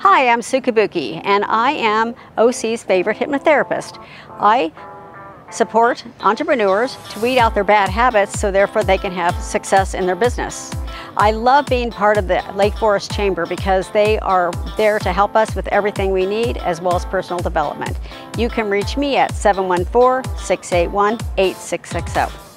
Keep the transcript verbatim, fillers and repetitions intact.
Hi, I'm Sue Kabuki, and I am O C's favorite hypnotherapist. I support entrepreneurs to weed out their bad habits so therefore they can have success in their business. I love being part of the Lake Forest Chamber because they are there to help us with everything we need as well as personal development. You can reach me at seven one four, six eight one, eight six six zero.